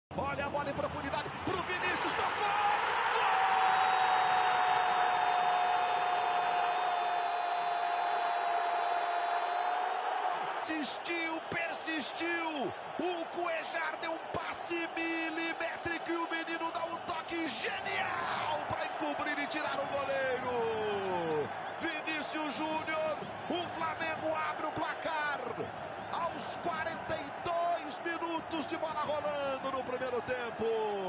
Olha a bola em profundidade pro Vinícius, tocou! Insistiu, persistiu, o Cuéllar deu um passe milimétrico e o menino dá um toque genial para encobrir e tirar o goleiro. Vinícius Júnior, o Flamengo abre o placar aos 42 minutos de bola rolando no primeiro tempo.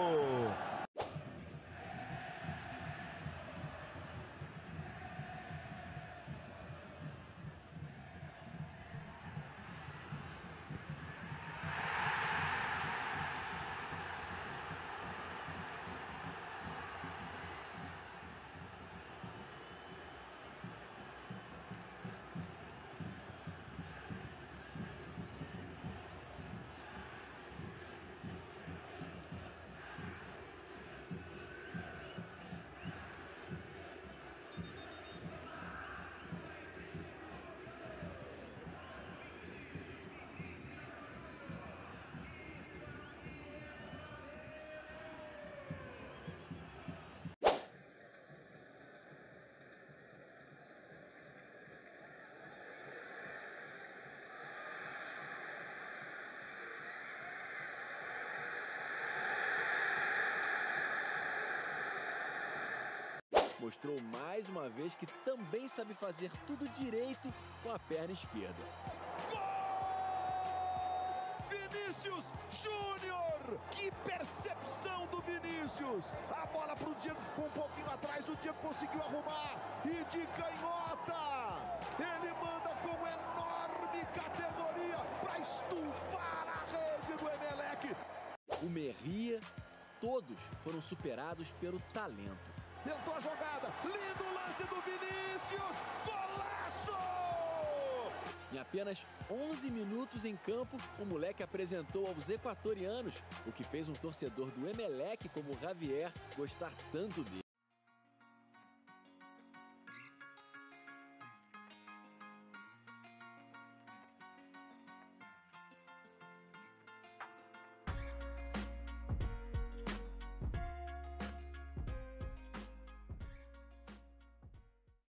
Mostrou mais uma vez que também sabe fazer tudo direito com a perna esquerda. Gol! Vinícius Júnior! Que percepção do Vinícius! A bola pro Diego ficou um pouquinho atrás, o Diego conseguiu arrumar e de canhota ele manda com enorme categoria para estufar a rede do Emelec. O Merria, todos foram superados pelo talento. Tentou a jogada, lindo lance do Vinícius, golaço! Em apenas 11 minutos em campo, o moleque apresentou aos equatorianos o que fez um torcedor do Emelec como Javier gostar tanto dele.